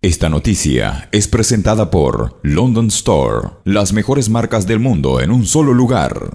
Esta noticia es presentada por London Store, las mejores marcas del mundo en un solo lugar.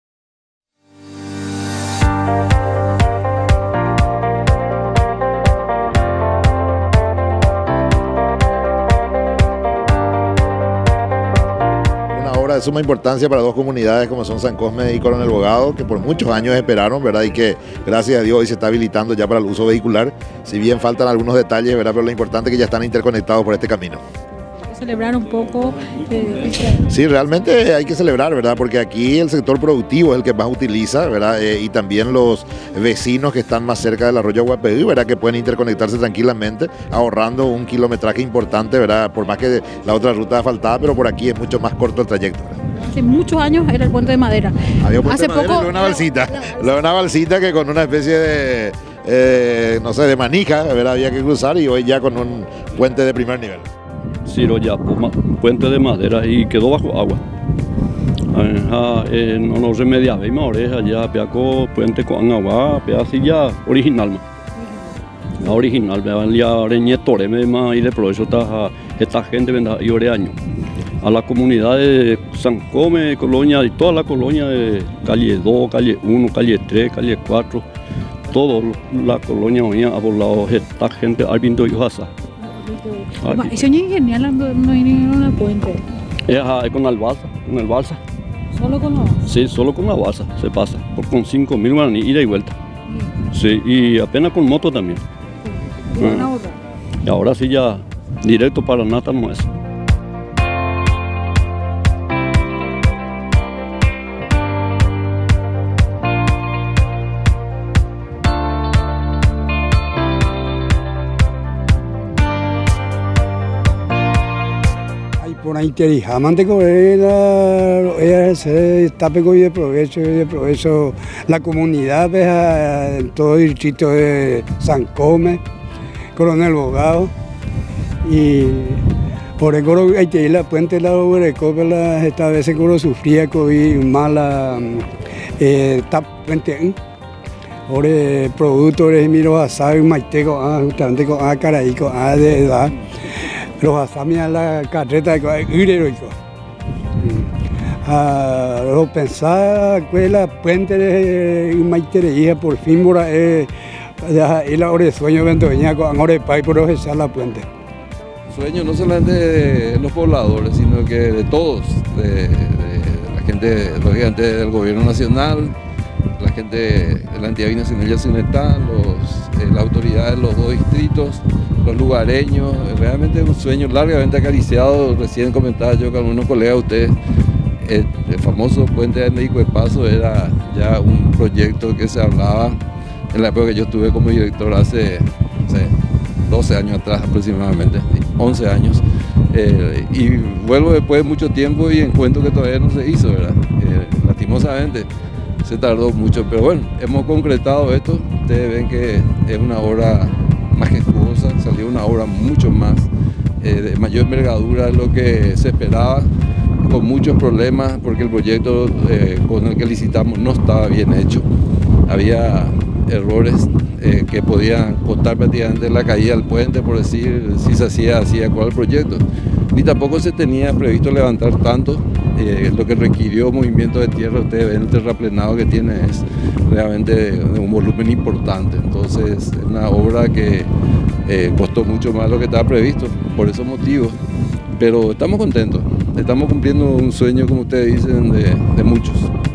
De suma importancia para dos comunidades como son San Cosme y Coronel Bogado, que por muchos años esperaron, ¿verdad? Y que gracias a Dios hoy se está habilitando ya para el uso vehicular, si bien faltan algunos detalles, ¿verdad? Pero lo importante es que ya están interconectados por este camino. Celebrar un poco. Sí, realmente hay que celebrar, ¿verdad? Porque aquí el sector productivo es el que más utiliza, ¿verdad? Y también los vecinos que están más cerca del arroyo Guapeí, ¿verdad? Que pueden interconectarse tranquilamente, ahorrando un kilometraje importante, ¿verdad? Por más que la otra ruta asfaltada, pero por aquí es mucho más corto el trayecto, ¿verdad? Hace muchos años era el puente de madera. Había un puente Hace de madera, poco luego una balsita que con una especie de, no sé, de manija, ¿verdad? Había que cruzar, y hoy ya con un puente de primer nivel. Ciro ya, puente de madera y quedó bajo agua. No nos remediaba y más oreja ya peaco puente con agua, así ya original. La original, ya oreñetore más y de por eso esta gente venda y ore año. A la comunidad de San Cosme, colonia y toda la colonia de calle 2, calle 1, calle 3, calle 4, toda la colonia había hablado esta gente al pinto y hojasa. Eso es genial, no hay ningún puente. Es con el balsa. ¿Solo con la balsa? Sí, solo con la balsa se pasa, con 5.000 guaraní, ida y vuelta. Sí, y apenas con moto también. Y ahora sí ya, directo para Nata no es. Por ahí interijamente con se tape y de provecho la comunidad en todo el distrito de San Cosme, Coronel Bogado, y por el coro hay que ir la puente la Uberecopela esta vez coro sufría COVID mala tap puente por el producto de miro asado maiteco justamente con caraico de edad. Los asamia la carreta de Ireroico. Lo pensaba que la puente de Maitereía por fin mora y la hora de sueño ventoña con hora de pai por echar la puente. Sueño no solamente de los pobladores, sino que de todos, de la gente, lógicamente del gobierno nacional, la gente de la entidad binacional Yacyretá, la autoridad de los dos distritos, los lugareños. Realmente es un sueño largamente acariciado. Recién comentaba yo con algunos colegas de ustedes, el famoso puente de México de Paso era ya un proyecto que se hablaba en la época que yo estuve como director hace 12 años atrás aproximadamente, 11 años. Y vuelvo después de mucho tiempo y encuentro que todavía no se hizo, ¿verdad? Lastimosamente se tardó mucho, pero bueno, hemos concretado esto. Ustedes ven que es una obra majestuosa, salió una obra mucho más de mayor envergadura de lo que se esperaba, con muchos problemas porque el proyecto con el que licitamos no estaba bien hecho. Había errores que podían costar prácticamente la caída del puente, por decir, si se hacía así acuerdo al proyecto. Ni tampoco se tenía previsto levantar tanto, lo que requirió movimiento de tierra. Ustedes ven el terraplenado que tiene, es realmente de un volumen importante. Entonces es una obra que costó mucho más de lo que estaba previsto, por esos motivos. Pero estamos contentos, estamos cumpliendo un sueño, como ustedes dicen, de muchos.